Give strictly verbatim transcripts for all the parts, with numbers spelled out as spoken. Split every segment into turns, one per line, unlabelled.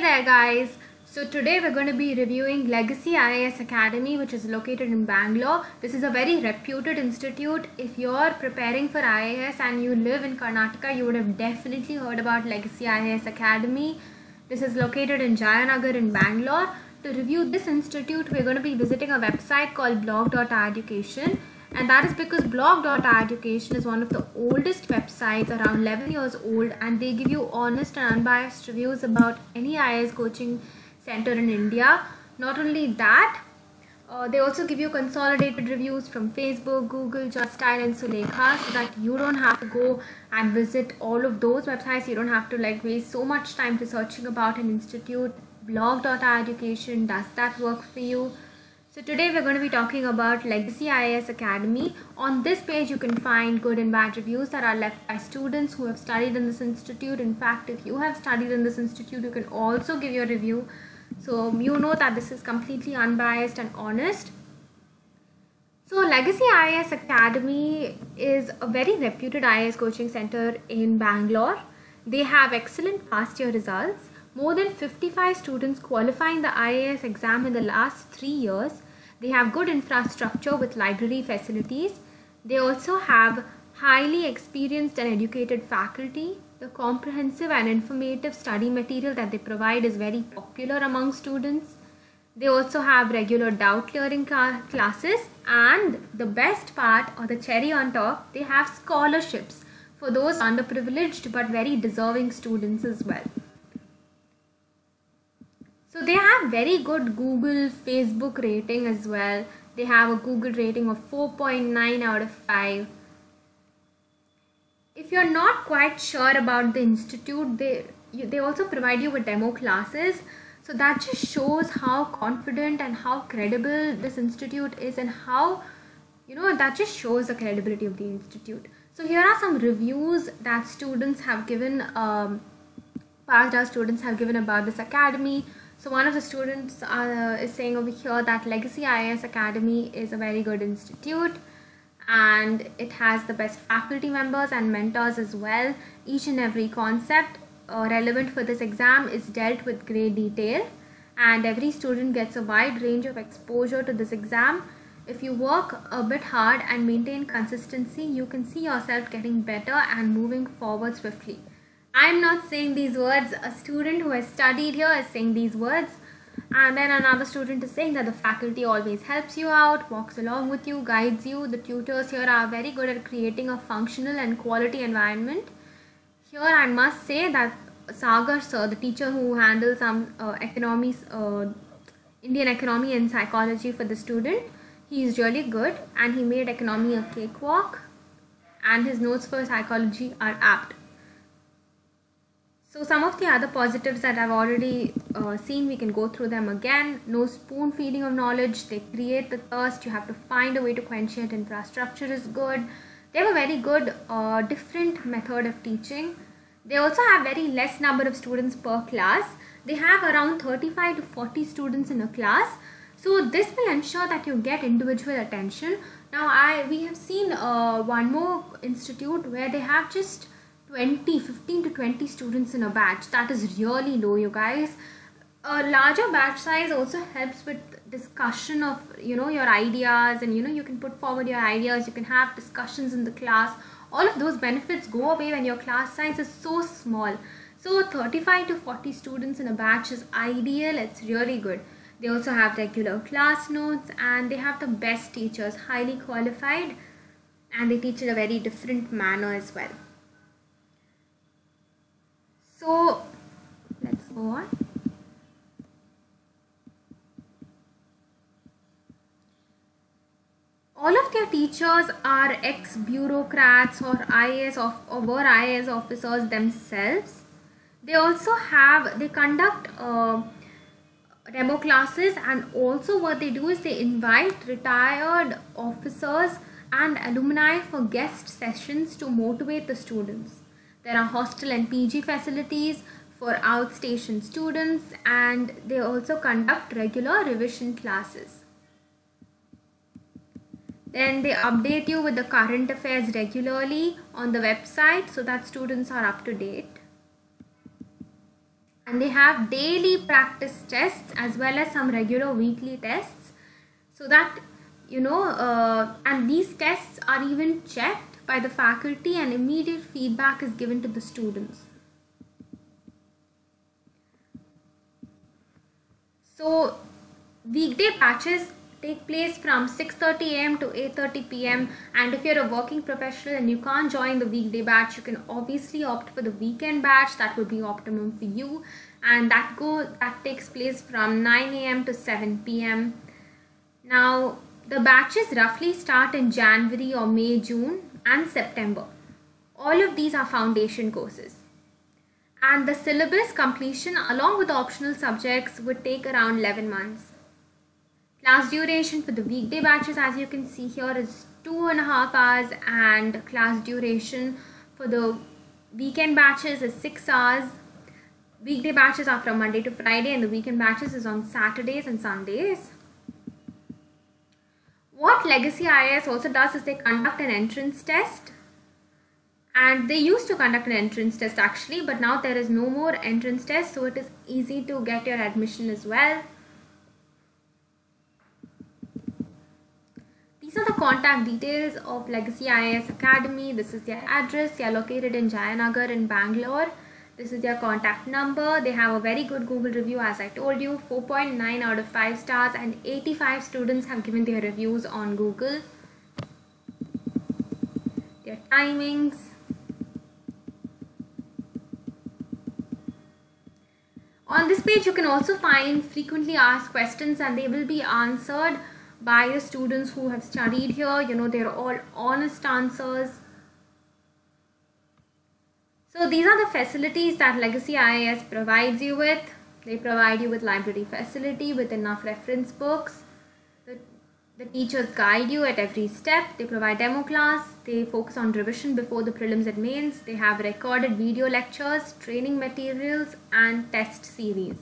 there guys, so today we're going to be reviewing Legacy I A S Academy, which is located in Bangalore. This is a very reputed institute. If you're preparing for I A S and you live in Karnataka, you would have definitely heard about Legacy I A S Academy. This is located in Jayanagar in Bangalore. To review this institute, we're going to be visiting a website called blog dot education. And that is because blog dot education is one of the oldest websites, around eleven years old, and they give you honest and unbiased reviews about any I A S coaching center in India. Not only that, uh, they also give you consolidated reviews from Facebook, Google, Juststyle and Sulekha, so that you don't have to go and visit all of those websites. You don't have to like waste so much time researching about an institute. blog dot education does that work for you. So today we're going to be talking about Legacy I A S Academy. On this page you can find good and bad reviews that are left by students who have studied in this institute. In fact, if you have studied in this institute, you can also give your review. So you know that this is completely unbiased and honest. So Legacy I A S Academy is a very reputed I A S coaching center in Bangalore. They have excellent past year results. More than fifty-five students qualifying the I A S exam in the last three years. They have good infrastructure with library facilities. They also have highly experienced and educated faculty. The comprehensive and informative study material that they provide is very popular among students. They also have regular doubt clearing classes, and the best part, or the cherry on top, they have scholarships for those underprivileged but very deserving students as well. So they have very good Google, Facebook rating as well. They have a Google rating of four point nine out of five. If you're not quite sure about the institute, they, you, they also provide you with demo classes. So that just shows how confident and how credible this institute is, and how, you know, that just shows the credibility of the institute. So here are some reviews that students have given, um, past our students have given about this academy. So one of the students uh, is saying over here that Legacy I A S Academy is a very good institute, and it has the best faculty members and mentors as well. Each and every concept uh, relevant for this exam is dealt with great detail, and every student gets a wide range of exposure to this exam. If you work a bit hard and maintain consistency, you can see yourself getting better and moving forward swiftly. I'm not saying these words, a student who has studied here is saying these words, and then another student is saying that the faculty always helps you out, walks along with you, guides you. The tutors here are very good at creating a functional and quality environment. Here I must say that Sagar sir, the teacher who handles some uh, economies, uh, Indian economy and psychology for the student, he is really good, and he made economy a cakewalk, and his notes for psychology are apt. So some of the other positives that I've already uh, seen, we can go through them again. No spoon feeding of knowledge. They create the thirst. You have to find a way to quench it. Infrastructure is good. They have a very good uh, different method of teaching. They also have very less number of students per class. They have around thirty-five to forty students in a class. So this will ensure that you get individual attention. Now I we have seen uh, one more institute where they have just twenty, fifteen to twenty students in a batch. That is really low, you guys. A larger batch size also helps with discussion of, you know, your ideas, and you know, you can put forward your ideas, you can have discussions in the class. All of those benefits go away when your class size is so small. So thirty-five to forty students in a batch is ideal. It's really good. They also have regular class notes, and they have the best teachers, highly qualified, and they teach in a very different manner as well. So let's go on. All of their teachers are ex-bureaucrats or I A S of, or were I A S officers themselves. They also have, they conduct uh, demo classes, and also what they do is they invite retired officers and alumni for guest sessions to motivate the students. There are hostel and P G facilities for outstation students, and they also conduct regular revision classes. Then they update you with the current affairs regularly on the website so that students are up to date. and they have daily practice tests as well as some regular weekly tests, so that you know uh, and these tests are even checked by the faculty and immediate feedback is given to the students. So weekday batches take place from six thirty a m to eight thirty p m and if you're a working professional and you can't join the weekday batch, you can obviously opt for the weekend batch. That would be optimum for you, and that go that takes place from nine a m to seven p m Now the batches roughly start in January or May, June and September. All of these are foundation courses, and the syllabus completion along with the optional subjects would take around eleven months. Class duration for the weekday batches, as you can see here, is two and a half hours, and class duration for the weekend batches is six hours. Weekday batches are from Monday to Friday and the weekend batches is on Saturdays and Sundays. What Legacy I A S also does is they conduct an entrance test, and they used to conduct an entrance test actually, but now there is no more entrance test, so it is easy to get your admission as well. These are the contact details of Legacy I A S Academy. This is their address. They are located in Jayanagar in Bangalore. This is their contact number. They have a very good Google review, as I told you, four point nine out of five stars, and eighty-five students have given their reviews on Google. Their timings. On this page you can also find frequently asked questions, and they will be answered by the students who have studied here. You know, they're all honest answers. So these are the facilities that Legacy I A S provides you with. They provide you with library facility with enough reference books. The, the teachers guide you at every step. They provide demo class. They focus on revision before the prelims and mains. They have recorded video lectures, training materials and test series.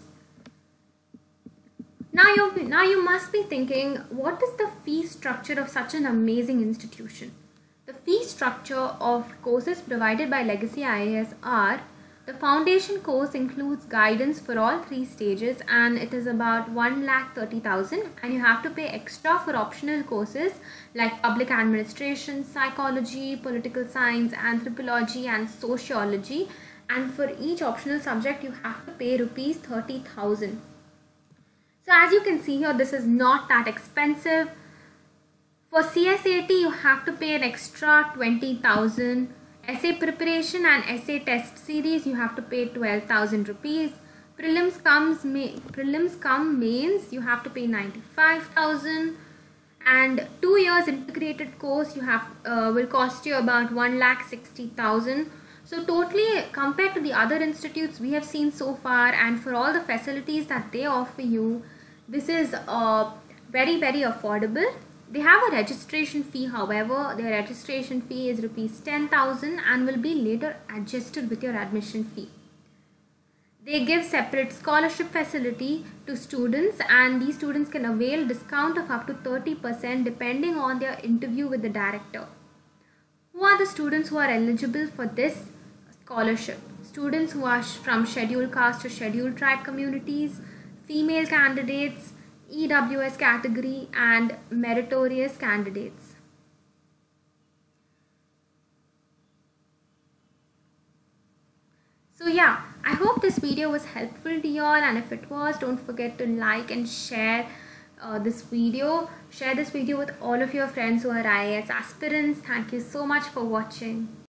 Now you, now you must be thinking, what is the fee structure of such an amazing institution? The fee structure of courses provided by Legacy I A S are: the foundation course includes guidance for all three stages and it is about one lakh thirty thousand, and you have to pay extra for optional courses like public administration, psychology, political science, anthropology and sociology, and for each optional subject you have to pay rupees thirty thousand. So as you can see here, this is not that expensive. For C S A T you have to pay an extra twenty thousand. Essay preparation and essay test series you have to pay twelve thousand rupees. Prelims comes prelims come mains you have to pay ninety-five thousand, and two years integrated course you have uh, will cost you about one lakh sixty thousand. So totally, compared to the other institutes we have seen so far, and for all the facilities that they offer you, this is uh, very very affordable. They have a registration fee, however. Their registration fee is rupees ten thousand and will be later adjusted with your admission fee. They give separate scholarship facility to students, and these students can avail discount of up to thirty percent depending on their interview with the director. Who are the students who are eligible for this scholarship? Students who are from scheduled caste or scheduled tribe communities, female candidates, E W S category and meritorious candidates. So yeah, I hope this video was helpful to you all, and if it was, don't forget to like and share uh, this video. Share this video with all of your friends who are I A S aspirants. Thank you so much for watching.